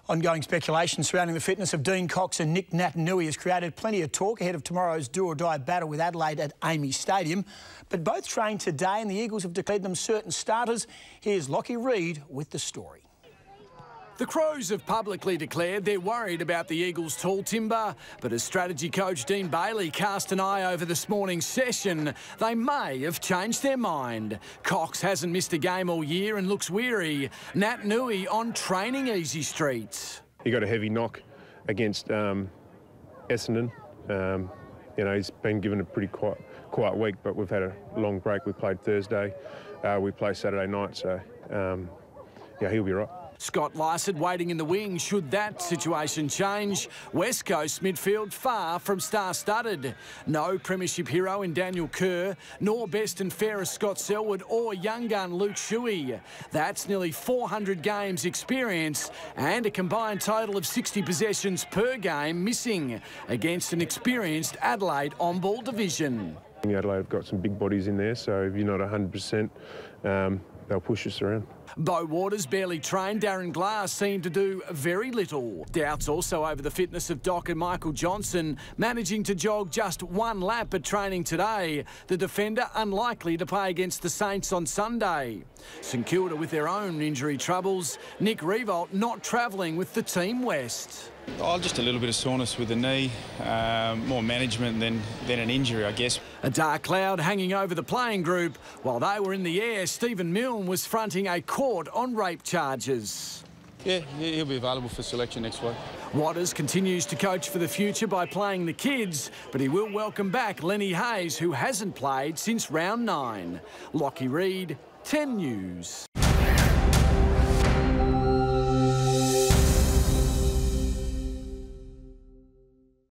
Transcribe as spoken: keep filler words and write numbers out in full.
Ongoing speculation surrounding the fitness of Dean Cox and Nick Naitanui has created plenty of talk ahead of tomorrow's do-or-die battle with Adelaide at A A M I Stadium. But both trained today and the Eagles have declared them certain starters. Here's Lachy Reid with the story. The Crows have publicly declared they're worried about the Eagles' tall timber, but as strategy coach Dean Bailey cast an eye over this morning's session, they may have changed their mind. Cox hasn't missed a game all year and looks weary. Naitanui on training easy streets. He got a heavy knock against um, Essendon. Um, you know, he's been given a pretty quiet, quiet week, but we've had a long break. We played Thursday, uh, we play Saturday night, so um, yeah, he'll be right. Scott Lysett waiting in the wing should that situation change. West Coast midfield far from star-studded. No premiership hero in Daniel Kerr, nor best and fairest Scott Selwood or young gun Luke Shuey. That's nearly four hundred games experience and a combined total of sixty possessions per game missing against an experienced Adelaide on-ball division. Adelaide have got some big bodies in there, so if you're not one hundred percent, um, they'll push us around. Beau Waters barely trained. Darren Glass seemed to do very little. Doubts also over the fitness of Doc and Michael Johnson, managing to jog just one lap at training today. The defender unlikely to play against the Saints on Sunday. St Kilda with their own injury troubles. Nick Revolt not travelling with the Team West. Oh, just a little bit of soreness with the knee, um, more management than, than an injury, I guess. A dark cloud hanging over the playing group. While they were in the air, Stephen Milne was fronting a court on rape charges. Yeah, he'll be available for selection next week. Waters continues to coach for the future by playing the kids, but he will welcome back Lenny Hayes, who hasn't played since round nine. Lachy Reid, ten News.